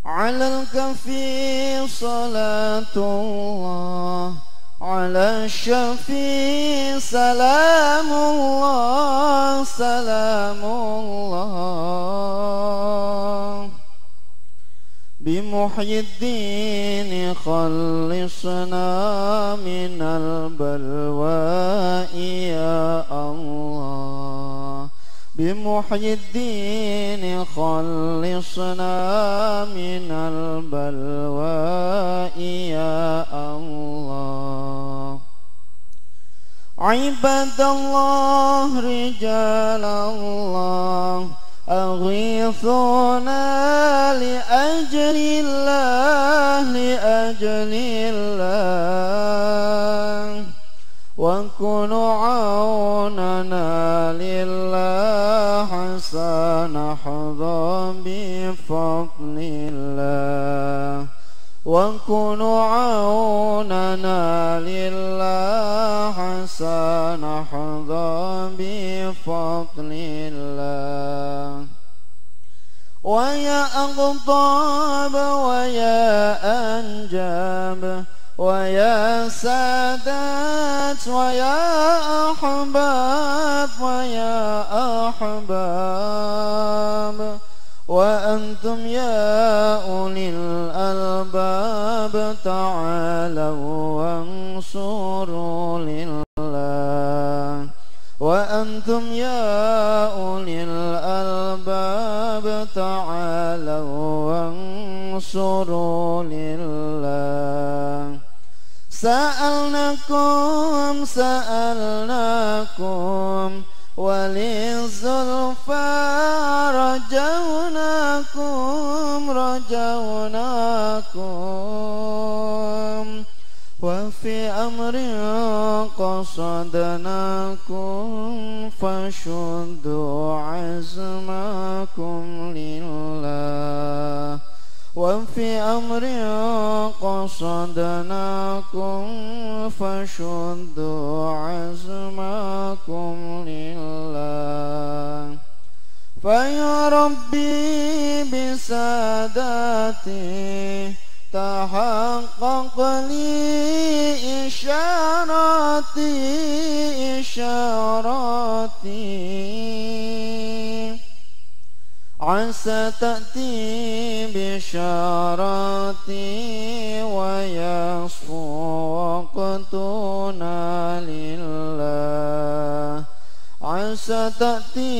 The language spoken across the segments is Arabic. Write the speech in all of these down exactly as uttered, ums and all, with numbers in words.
على الكفي صلاة الله، على الشفيع سلام الله سلام الله. بمحيي الدين خلصنا من البلواء يا الله. بمحيي الدين خلصنا من البلواء يا الله. عباد الله رجال الله أغيثونا لأجل الله لأجل الله. وكونوا عوننا لله حتى نحظى بفضل الله. وكونوا عوننا لله حتى نحظى بفضل الله. ويا أغضاب ويا أنجاب ويا سادات ويا أحباب ويا أحباب. وأنتم يا أولي الألباب تعالوا وانصروا لله. وأنتم يا أولي الألباب تعالوا وانصروا لله. سألناكم سألناكم وللزلفى رجوناكم رجوناكم. وفي أمر قصدناكم فشدوا عزمكم لله. وفي أمر قصدناكم فشدوا عزمكم لله. فيا ربي بسادتي تحقق لي إشاراتي إشاراتي. عسى تأتي بشاراتي ويصفو وقتنا لله. عسى تأتي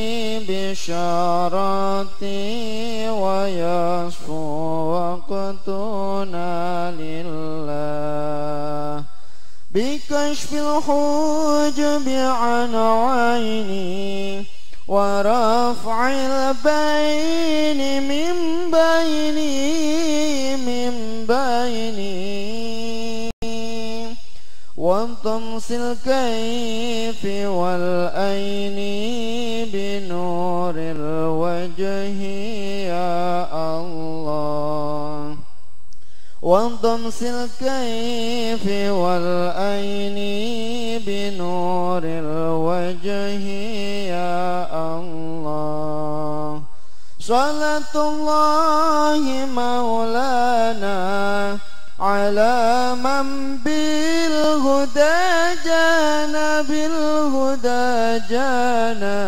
بشاراتي ويصفو وقتنا لله. بكشف الحجب عن عيني ورفع البين من بيني من بيني. وطمس الكيف والأين بنور الوجه يا الله. وطمس الكيف والأين بنور الوجه يا الله. صلاة الله مولانا على من بالهدى جانا بالهدى جانا.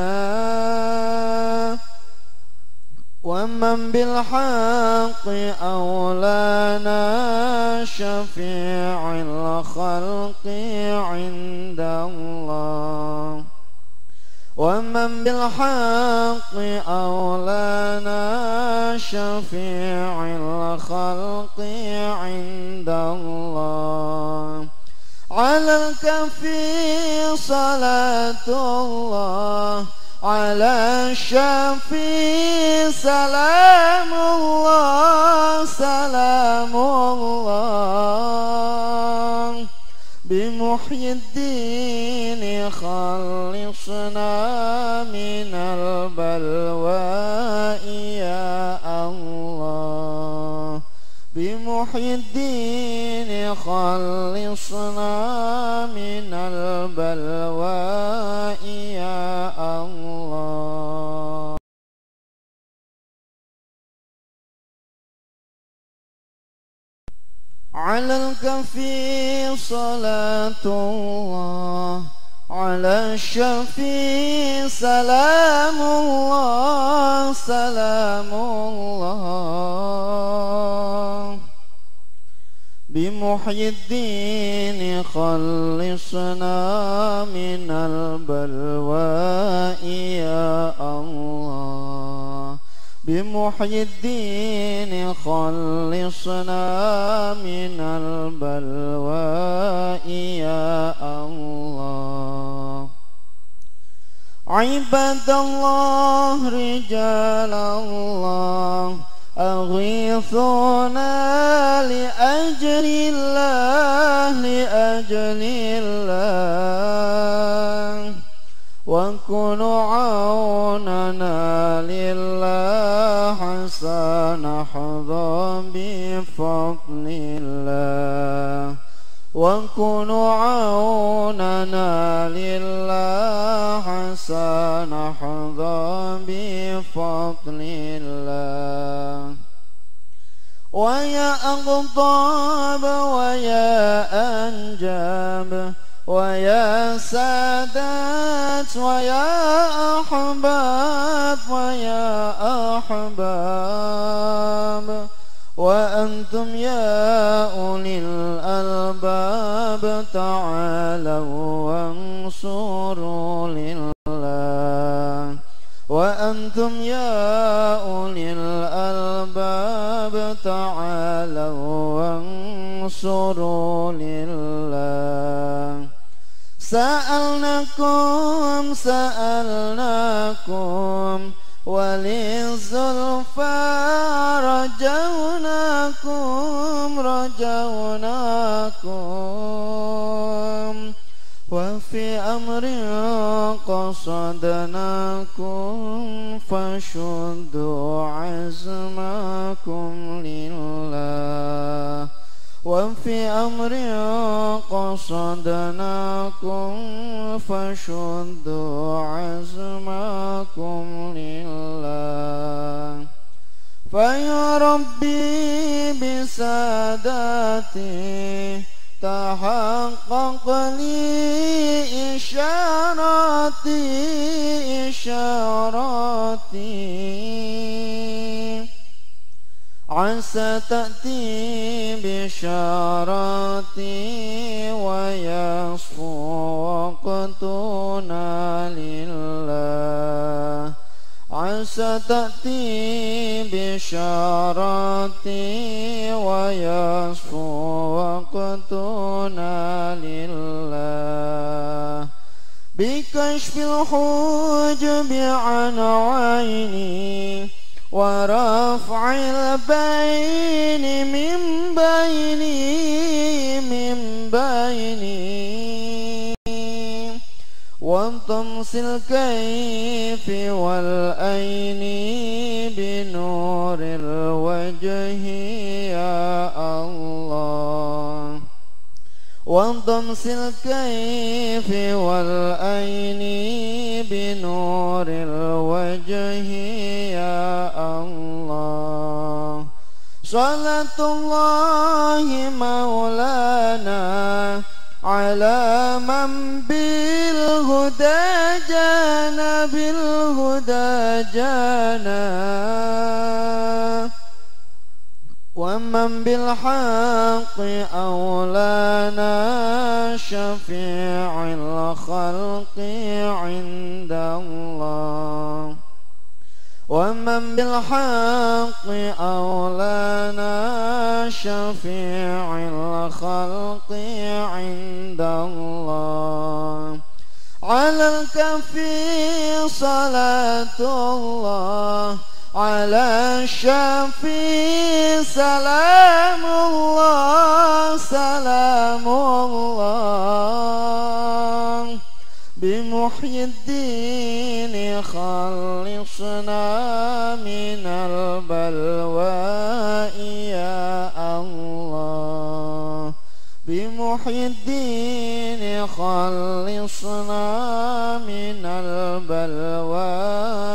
ومن بالحق أولانا شفيع الخلق عند الله. ومن بالحق أولانا شفيع الخلق عند الله. على الكفي صلاة الله، على الشفيع سلام الله سلام الله. بمحيي الدين خلصنا من البلواء يا الله. بمحيي الدين خلصنا من البلواء يا الله. على الكفي صلاة الله على الشفي سلام الله سلام الله بمحيي الدين خلصنا من البلواء يا الله بمحيي الدين خلصنا من البلواء يا الله عباد الله رجال الله أغيثونا لأجل الله لأجل الله وكونوا عوننا لله حتى نحظى بفضل الله وكونوا عوننا لله حتى نحظى بفضل الله ويا أغضاب ويا أنجاب ويا سادات ويا أحباب ويا أحباب وأنتم يا أولي الألباب تعالوا وانصروا لله وأنتم يا أولي الألباب تعالوا وانصروا لله سألناكم سألناكم وللزلفى رجوناكم رجوناكم وفي أمر قصدناكم فشدوا عزمكم لله وفي أمر قصدناكم فشدوا عزمكم لله فيا ربي بسادتي تحقق لي إشاراتي إشاراتي عسى تأتي بشاراتي ويصفو وقتنا لله عسى تأتي بشاراتي ويصفو وقتنا لله بكشف الحجب عن عيني ورفع البين من بيني من بيني وطمس الكيف والأين بنور الوجه يا الله وطمس الكيف والأين بنور الوجه يا الله صلاة الله مولانا على من بالهدى جانا بالهدى جانا ومن بالحق أولانا شفيع الخلق عند الله ومن بالحق أولانا شفيع الخلق عند الله على الكفي صلاة الله على الشفي سلام الله سلام الله بمحيي الدين خلصنا من البلواء يا الله بمحيي الدين خلصنا من البلواء